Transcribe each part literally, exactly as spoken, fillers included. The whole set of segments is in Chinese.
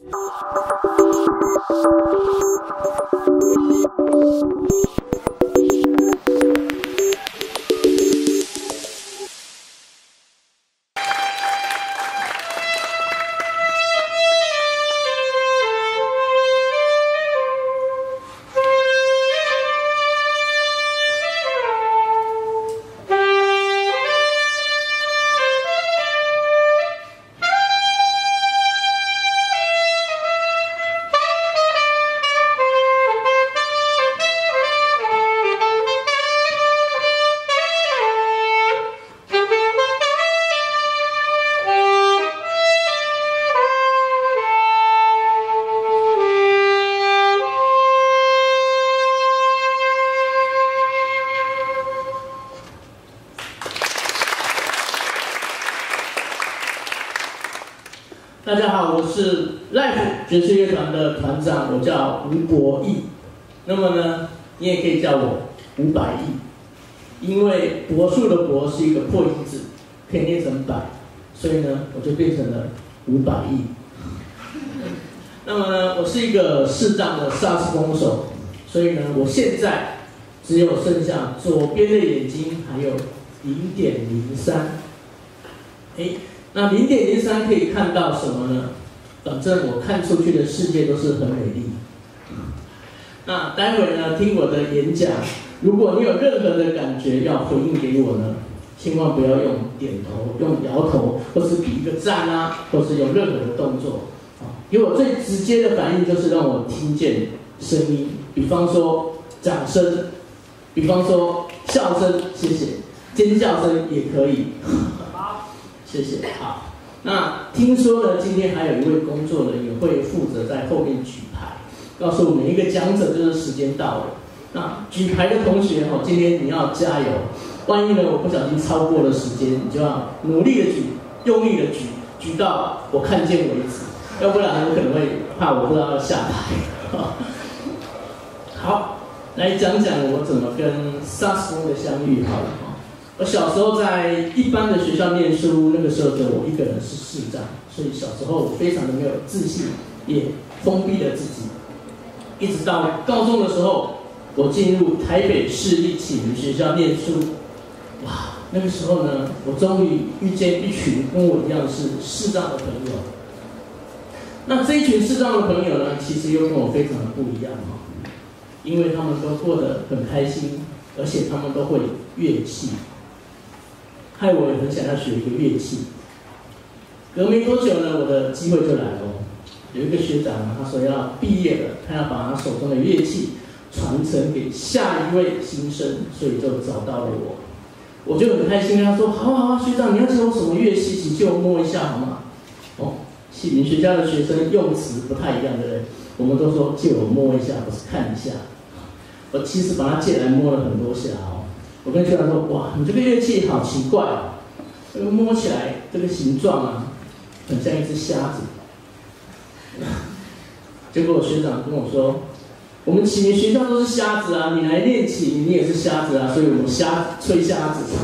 大家好，我是 Life 爵士乐团的团长，我叫吴博义。那么呢，你也可以叫我吴百亿，因为柏树的柏是一个破音字，可以念成百，所以呢，我就变成了吴百亿。那么呢，我是一个视障的萨克斯风手，所以呢，我现在只有剩下左边的眼睛还有零点零三。哎。那零点零三可以看到什么呢？反正我看出去的世界都是很美丽。那待会呢，听我的演讲，如果你有任何的感觉要回应给我呢，千万不要用点头、用摇头，或是比一个赞啊，或是有任何的动作。给我最直接的反应就是让我听见声音，比方说掌声，比方说笑声，谢谢，尖叫声也可以。谢谢。好，那听说呢，今天还有一位工作人员会负责在后面举牌，告诉每一个讲者就是时间到了。那举牌的同学哈，今天你要加油。万一呢，我不小心超过了时间，你就要努力的举，用力的举，举到我看见为止。要不然我可能会怕我不知道要下台。好，来讲讲我怎么跟萨克斯风的相遇好了。我小时候在一般的学校念书，那个时候只有我一个人是视障，所以小时候我非常的没有自信，也封闭了自己。一直到高中的时候，我进入台北市立启明学校念书，哇，那个时候呢，我终于遇见一群跟我一样是视障的朋友。那这一群视障的朋友呢，其实又跟我非常的不一样哦，因为他们都过得很开心，而且他们都会乐器。害我也很想要学一个乐器。隔没多久呢，我的机会就来了。有一个学长呢，他说要毕业了，他要把他手中的乐器传承给下一位新生，所以就找到了我。我就很开心，跟他说：好好好，学长，你要教我什么乐器，请借我摸一下好吗？哦，启明学校的学生用词不太一样，对不对？我们都说借我摸一下，不是看一下。我其实把他借来摸了很多下哦。我跟学长说：哇，你这个乐器好奇怪哦，这个摸起来这个形状啊，很像一只瞎子。结果学长跟我说：我们启明学校都是瞎子啊，你来练启明你也是瞎子啊，所以我们瞎吹瞎子。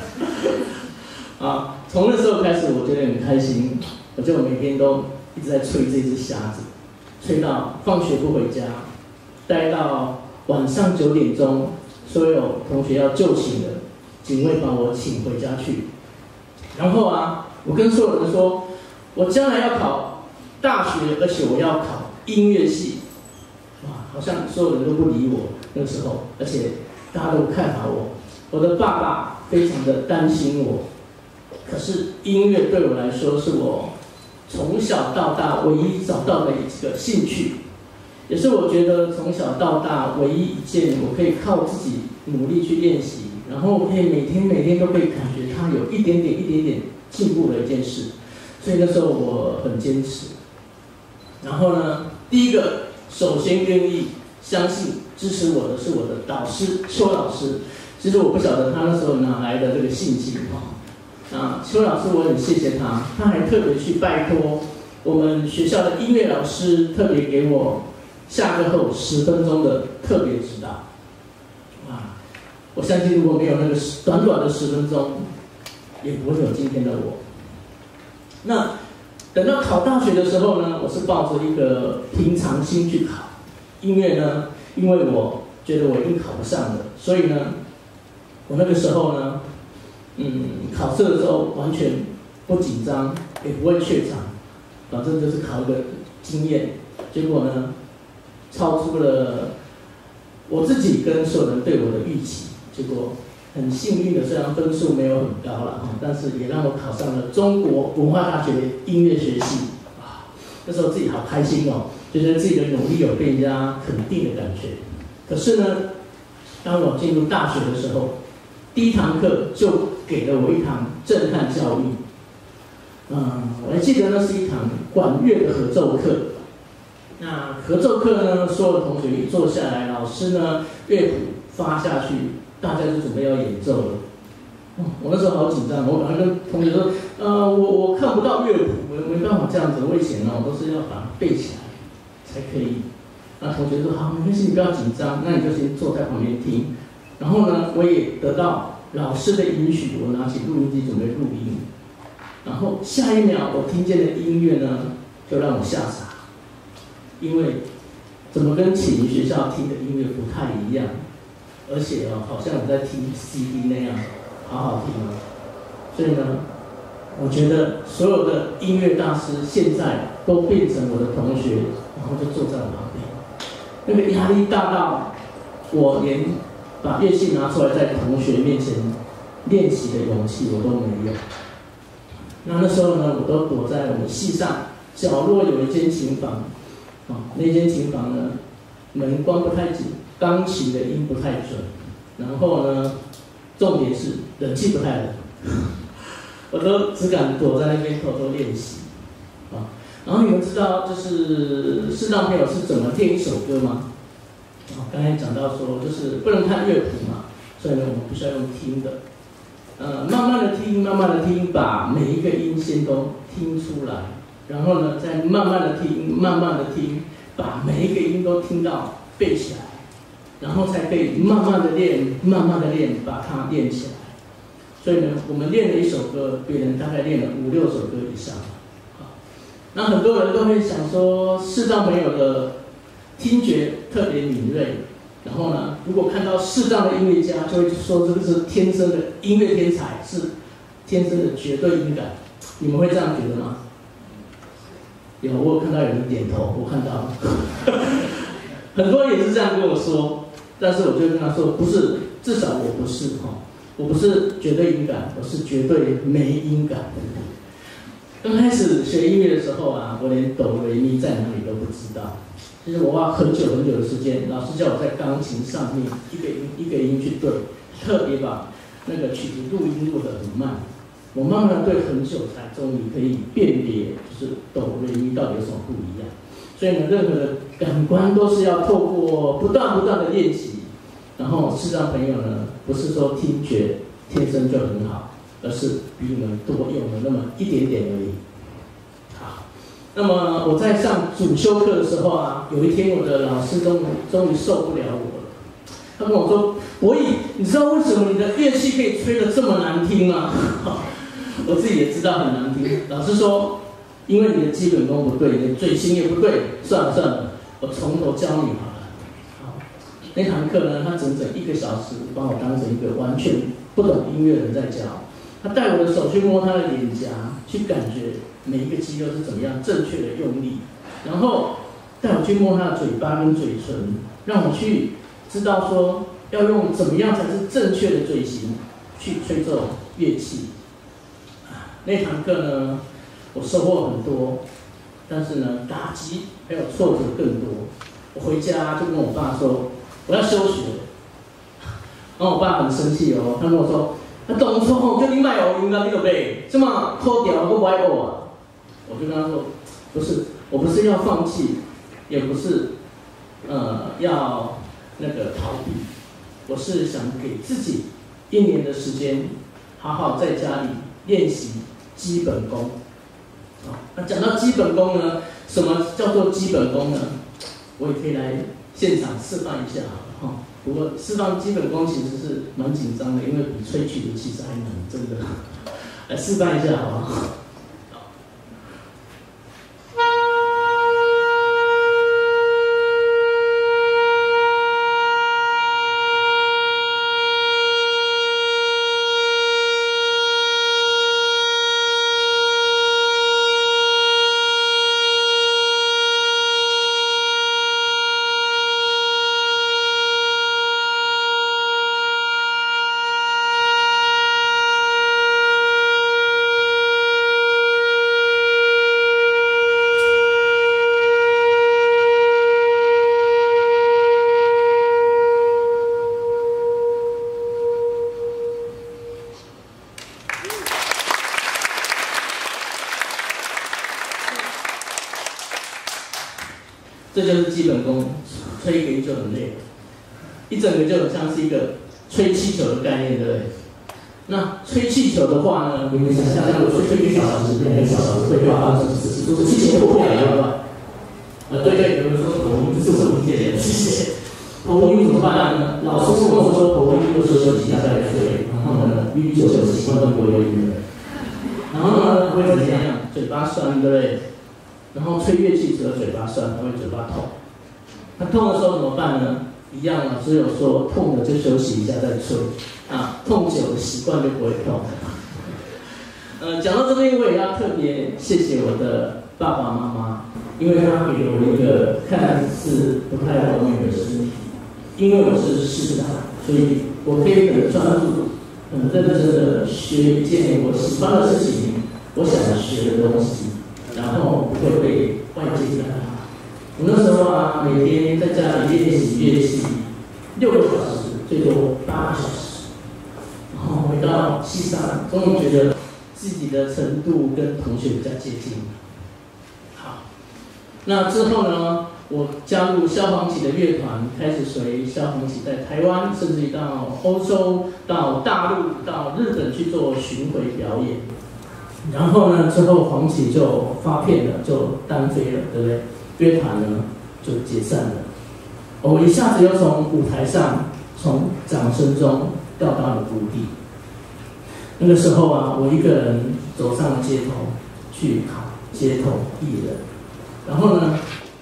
啊，从那时候开始，我觉得很开心，我就每天都一直在吹这只瞎子，吹到放学不回家，待到晚上九点钟。所有同学要就寝了，警卫把我请回家去。然后啊，我跟所有人说，我将来要考大学，而且我要考音乐系。哇，好像所有人都不理我那个时候，而且大家都看好我。我的爸爸非常的担心我，可是音乐对我来说是我从小到大唯一找到的一个兴趣。也是我觉得从小到大唯一一件我可以靠自己努力去练习，然后可以每天每天都可以感觉它有一点点一点点进步的一件事，所以那时候我很坚持。然后呢，第一个首先愿意相信支持我的是我的导师邱老师，其实我不晓得他那时候哪来的这个信心哈。那邱老师我很谢谢他，他还特别去拜托我们学校的音乐老师，特别给我下课后十分钟的特别指导。哇，我相信如果没有那个短短的十分钟，也不会有今天的我。那等到考大学的时候呢，我是抱着一个平常心去考音乐呢，因为我觉得我已经考不上了，所以呢，我那个时候呢，嗯，考试的时候完全不紧张，也不会怯场，反正就是考一个经验。结果呢，超出了我自己跟所有人对我的预期。结果很幸运的，虽然分数没有很高了，但是也让我考上了中国文化大学的音乐学系。啊，那时候自己好开心哦，觉得自己的努力有被人家肯定的感觉。可是呢，当我进入大学的时候，第一堂课就给了我一堂震撼教育。嗯，我还记得那是一堂管乐的合奏课。那合奏课呢，所有的同学一坐下来，老师呢乐谱发下去，大家就准备要演奏了。哦，我那时候好紧张，我赶快跟同学说，呃，我我看不到乐谱，我没办法这样子，我以前呢都是要把它背起来才可以。那同学说好，没关系，你不要紧张，那你就先坐在旁边听。然后呢，我也得到老师的允许，我拿起录音机准备录音。然后下一秒，我听见的音乐呢，就让我吓傻，因为怎么跟启明学校听的音乐不太一样，而且哦，好像我在听 C D 那样，好好听哦。所以呢，我觉得所有的音乐大师现在都变成我的同学，然后就坐在我旁边，那个压力大到我连把乐器拿出来在同学面前练习的勇气我都没有。那那时候呢，我都躲在我们系上角落有一间琴房，啊，那间琴房呢，门关不太紧，钢琴的音不太准，然后呢，重点是冷气不太冷，我都只敢躲在那边偷偷练习，啊，然后你们知道就是视障朋友是怎么练一首歌吗？啊，刚才讲到说就是不能看乐谱嘛，所以呢，我们必须要用听的。呃，慢慢的听，慢慢的听，把每一个音先都听出来，然后呢，再慢慢的听，慢慢的听，把每一个音都听到背起来，然后才可以慢慢的练，慢慢的练，把它练起来。所以呢，我们练了一首歌，别人大概练了五六首歌以上。好，那很多人都会想说，视障朋友的听觉特别敏锐。然后呢，如果看到视障的音乐家，就会说这个是天生的音乐天才，是天生的绝对音感。你们会这样觉得吗？有，我有看到有人点头，我看到了。很多人也是这样跟我说，但是我就跟他说，不是，至少我不是哈，我不是绝对音感，我是绝对没音感。刚开始学音乐的时候啊，我连哆来咪在哪里都不知道。其实我花很久很久的时间，老师叫我在钢琴上面一个音一个音去对，特别把那个曲子录音录得很慢。我慢慢的对很久，才终于可以辨别，就是哆来咪到底有什么不一样。所以呢，任何的感官都是要透过不断不断的练习。然后视障朋友呢，不是说听觉天生就很好，而是比你们多用了那么一点点而已。那么我在上主修课的时候啊，有一天我的老师终于终于受不了我了，他跟我说：“博弈，你知道为什么你的乐器可以吹得这么难听吗？”我自己也知道很难听。老师说：“因为你的基本功不对，你的嘴型也不对。算了算了，我从头教你好了。”好，那堂课呢，他整整一个小时把我当成一个完全不懂音乐的人在教。他带我的手去摸他的脸颊，去感觉每一个肌肉是怎么样正确的用力，然后带我去摸他的嘴巴跟嘴唇，让我去知道说要用怎么样才是正确的嘴型去吹奏乐器。那堂课呢，我收获很多，但是呢，打击还有挫折更多。我回家就跟我爸说我要休学，然后我爸很生气哦，他跟我说。那当初吼叫你卖学音乐，你就卖，这么抠掉我不爱学啊！我就跟他说，不是，我不是要放弃，也不是，呃，要那个逃避，我是想给自己一年的时间，好好在家里练习基本功。好，那讲到基本功呢，什么叫做基本功呢？我也可以来现场示范一下，哈。不过释放基本功其实是蛮紧张的，因为比吹曲子其实还难，真的。来示范一下好不好？ 这就是基本功，吹一个就很累，一整个就很像是一个吹气球的概念，对不对？那吹气球的话呢，你们想象，如果吹一个小时，两个小时会发生什么事？就是气球破掉了。呃，对对，有人说头晕，这是我理解的，谢谢。头晕怎么办呢？老师跟我说，头晕就是休息一下再睡，然后呢，晕久了习惯都不会晕了。然后呢，会怎么样？嘴巴酸，对不对？然后吹乐器只有嘴巴酸，还会嘴巴痛。那痛的时候怎么办呢？一样，老师有说，痛的就休息一下再吹。啊，痛久了习惯就不会痛。呃，讲到这边，我也要特别谢谢我的爸爸妈妈，因为他给了我一个看似不太容易的身体。因为我是视障，所以我可以很专注、很认真的学一件我喜欢的事情，我想学的东西，然后不会被外界干扰。我那时候啊，每天在家里练习乐器六个小时，最多八个小时。然后回到系上，终于觉得自己的程度跟同学比较接近。好，那之后呢，我加入萧煌奇的乐团，开始随萧煌奇在台湾，甚至于到欧洲、到大陆、到日本去做巡回表演。然后呢，之后黄奇就发片了，就单飞了，对不对？乐团呢就解散了。我一下子又从舞台上，从掌声中掉到了谷底。那个时候啊，我一个人走上了街头，去考街头艺人。然后呢，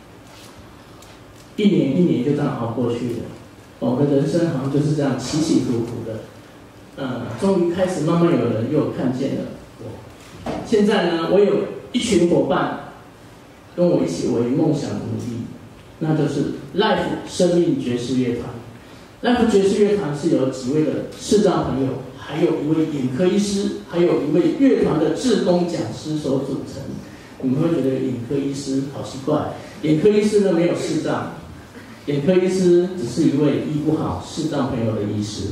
一年一年就这样熬过去了。我的人生好像就是这样起起伏伏的。嗯，终于开始慢慢有人又看见了我。现在呢，我有一群伙伴跟我一起为梦想努力，那就是 Life 生命爵士乐团。Life 爵士乐团是由几位的视障朋友，还有一位眼科医师，还有一位乐团的志工讲师所组成。你们会觉得眼科医师好奇怪，眼科医师呢没有视障，眼科医师只是一位医不好视障朋友的医师。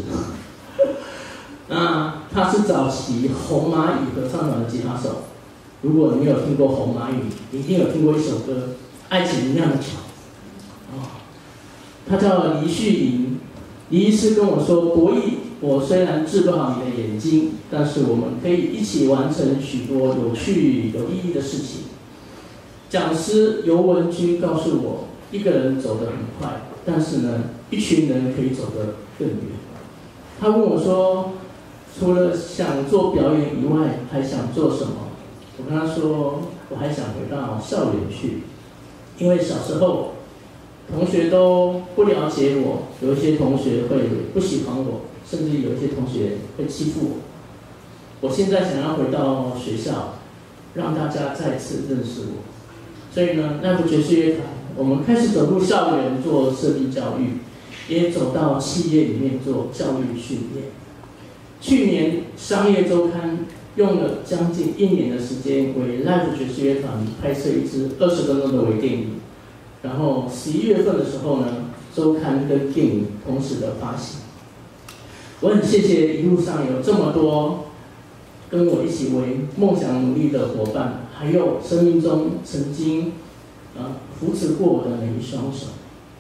那他是早期红蚂蚁合唱团的吉他手。如果你没有听过红蚂蚁，你一定有听过一首歌《爱情一样的巧》。哦，他叫黎旭林。黎医师跟我说，博弈，我虽然治不好你的眼睛，但是我们可以一起完成许多有趣有意义的事情。讲师尤文君告诉我，一个人走得很快，但是呢，一群人可以走得更远。他问我说，除了想做表演以外，还想做什么？我跟他说，我还想回到校园去，因为小时候同学都不了解我，有一些同学会不喜欢我，甚至有一些同学会欺负我。我现在想要回到学校，让大家再次认识我。所以呢，那部爵士乐团，我们开始走入校园做设计教育，也走到企业里面做教育训练。去年商业周刊用了将近一年的时间，为 Life 爵士乐团拍摄一支二十分钟的微电影。然后十一月份的时候呢，周刊跟电影同时的发行。我很谢谢一路上有这么多跟我一起为梦想努力的伙伴，还有生命中曾经呃扶持过我的每一双手。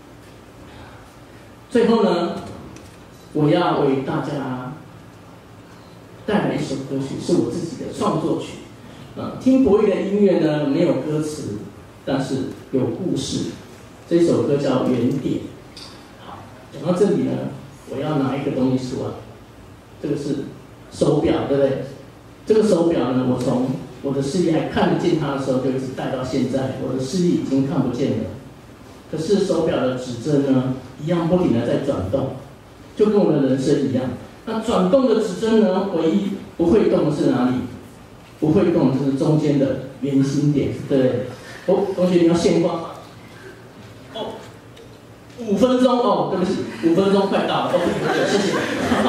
最后呢，我要为大家带来一首歌曲，是我自己的创作曲。呃，听博弈的音乐呢，没有歌词，但是有故事。这首歌叫《原点》。好，讲到这里呢，我要拿一个东西出来，这个是手表，对不对？这个手表呢，我从我的视力还看得见它的时候，就一直戴到现在，我的视力已经看不见了。可是手表的指针呢，一样不停的在转动，就跟我的人生一样。那转动的指针呢，唯一不会动的是哪里？不会动的就是中间的圆心点，对不对？哦，同学你要现挂吗？哦，五分钟哦，对不起，五分钟快到了。OK， 谢谢。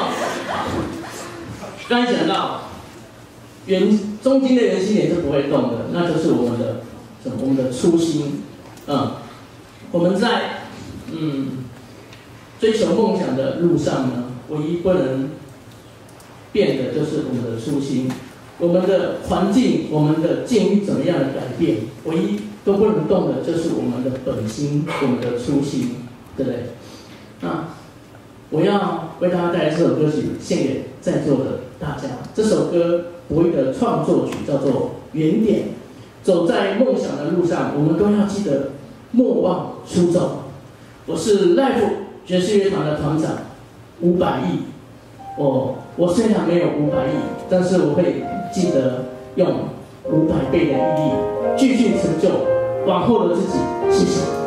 刚才讲到圆中间的圆心点是不会动的，那就是我们的什么？我们的初心。嗯，我们在嗯追求梦想的路上呢，唯一不能变的就是我们的初心。 我们的环境、我们的境遇怎么样的改变，唯一都不能动的就是我们的本心、我们的初心，对不对？那我要为大家带来这首歌曲，献给在座的大家。这首歌博弈的创作曲叫做《原点》。走在梦想的路上，我们都要记得莫忘初衷。我是 Life 爵士乐团的团长伍百亿。我我虽然没有五百亿，但是我会记得用五百倍的毅力，继续成就往后的自己。谢谢。